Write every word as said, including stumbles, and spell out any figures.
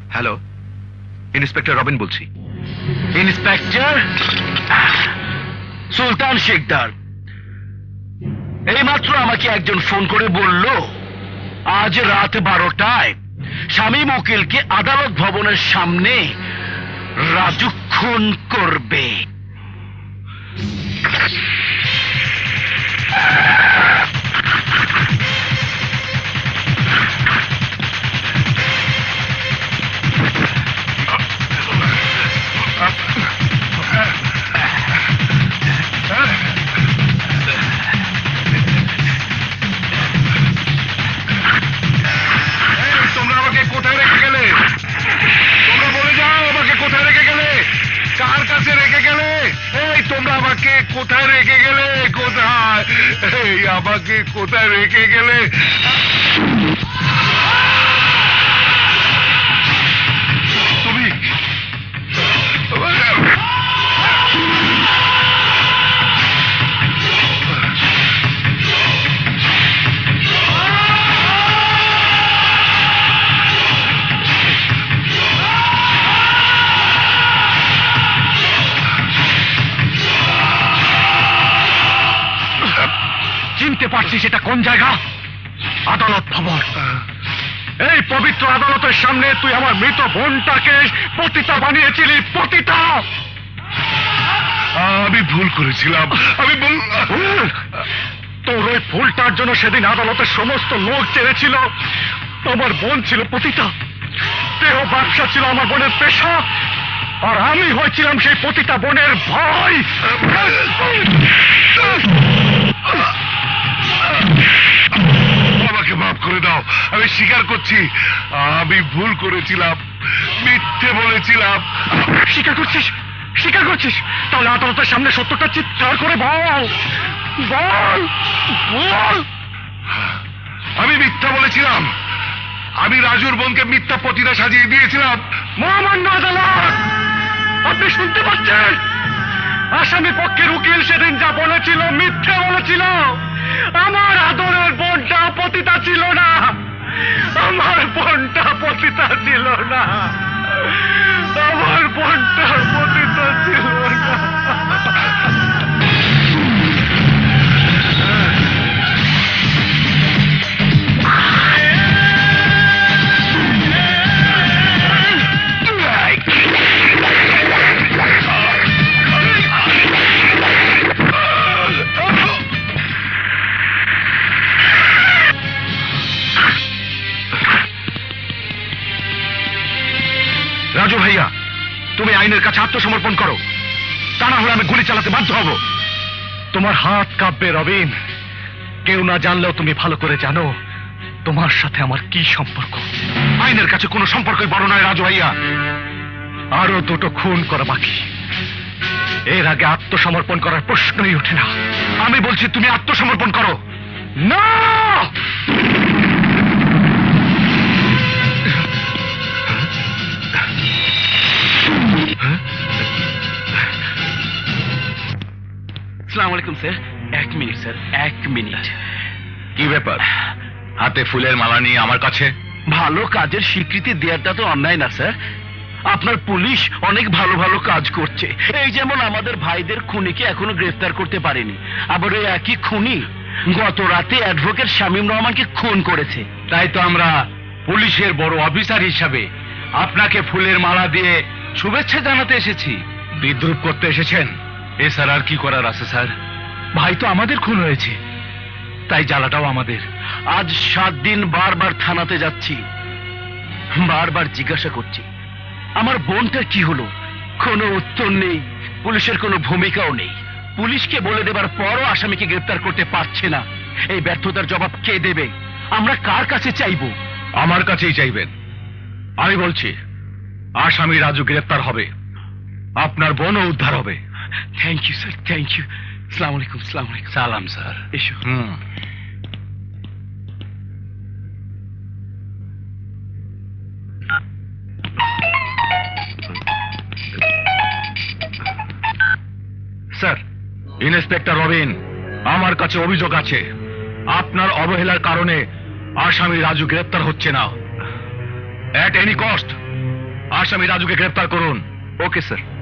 Hello, inspector Robin বলছি। Inspector সুলতান শিকদার, এইমাত্র আমাকে একজন ফোন করে বলল আজ রাত বারোটায় শামীম উকিলকে আদালত ভবনের সামনে রাজু খুন করবে। তোমরা আমাকে কোথায় রেখে গেলে? তোমরা বলে যাও আমাকে কোথায় রেখে গেলে, কার কাছে রেখে গেলে? এই তোমরা আমাকে কোথায় রেখে গেলে? কোথায় এই আমাকে কোথায় রেখে গেলে? তুমি চিনতে পারছিস এটা কোন জায়গা? আদালত ভবন। এই পবিত্র আদালতের সামনে তুই আমার মৃত বোনটাকে পতিতা বানিয়েছিলি। পতিতা! আমি ভুল করেছিলাম। আমি ভুল। তোর ওই ভুলটার জন্য সেদিন আদালতের সমস্ত লোক চেয়েছিল। আমার বোন ছিল পতিতা, দেহ ব্যবসা ছিল আমার বোনের পেশা, আর আমি হয়েছিলাম সেই পতিতা বোনের ভাই। আমাকে মাফ করে দাও, আমি স্বীকার করছি আমি ভুল করেছিলাম, মিথ্যে বলেছিলাম। স্বীকার করছিস? স্বীকার করছিস? তাহলে আদালতের সামনে সত্যটা চিৎকার করে বল, বল, বল। আমি মিথ্যা বলেছিলাম, আমি রাজুর বোনকে মিথ্যা পতিতা সাজিয়ে দিয়েছিলাম। মহামান্য আদালত, আপনি শুনতে পাচ্ছেন? আসামি পক্ষের উকিল সেদিন যা বলেছিল মিথ্যে বলেছিল। আমার আদরের বোনটা পতিতা ছিল না, আমার বোনটা পতিতা ছিল না, আমার বোনটা পতিতা ছিল না। রাজু ভাইয়া, তুমি আইনের কাছে আত্মসমর্পণ করো, তা না হলে আমি গুলি চালাতে বাধ্য হব। তোমার হাত কাঁপবে রবিন, কেউ না জানলেও তুমি ভালো করে জানো তোমার সাথে আমার কি সম্পর্ক। আইনের কাছে কোনো সম্পর্কই বড় নয় রাজু ভাইয়া। আরো দুটো খুন করা বাকি, এর আগে আত্মসমর্পণ করার প্রশ্নই ওঠে না। আমি বলছি তুমি আত্মসমর্পণ করো। না, আসসালামু আলাইকুম স্যার। এক মিনিট স্যার, এক মিনিট। কি ব্যাপার হাতে ফুলের মালা নিয়ে আমার কাছে? ভালো কাজের স্বীকৃতি দেওয়াটা তো অন্যায় না স্যার। আপনার পুলিশ অনেক ভালো ভালো কাজ করছে। এই যেমন আমাদের ভাইদের খুনিকে এখনো গ্রেফতার করতে পারেনি, আবার ওই একই খুনি গত রাতে অ্যাডভোকেট শামীম রহমানকে খুন করেছে। তাই তো আমরা পুলিশের বড় অফিসার হিসাবে আপনাকে ফুলের মালা দিয়ে শুভেচ্ছা জানাতে এসেছি। বিদ্রুপ করতে এসেছেন, এছাড়া আর কি করার আছে স্যার? ভাই তো আমাদের খুন হয়েছে, তাই জ্বালাটাও আমাদের। আজ সাত দিন বারবার থানাতে যাচ্ছি, বারবার জিজ্ঞাসা করছি আমার বোনটার কি হলো, কোনো উত্তর নেই, পুলিশের কোনো ভূমিকাও নেই। পুলিশকে বলে দেবার পরও আসামিকে গ্রেফতার করতে পারছে না। এই ব্যর্থতার জবাব কে দেবে? আমরা কার কাছে চাইবো? আমার কাছেই চাইবেন। আমি বলছি আসামি রাজু গ্রেফতার হবে, আপনার বোনও উদ্ধার হবে। Thank you sir, thank you. আসসালামু আলাইকুম। আসসালামু আলাইকুম। সালাম স্যার। এসো। হুম। স্যার, ইন্সপেক্টর রবিন, আমার কাছে অভিযোগ আছে আপনার অবহেলার কারণে আসামি রাজু গ্রেফতার হচ্ছে না। এট এনি কস্ট আসামি রাজুকে গ্রেফতার করুন। Okay sir.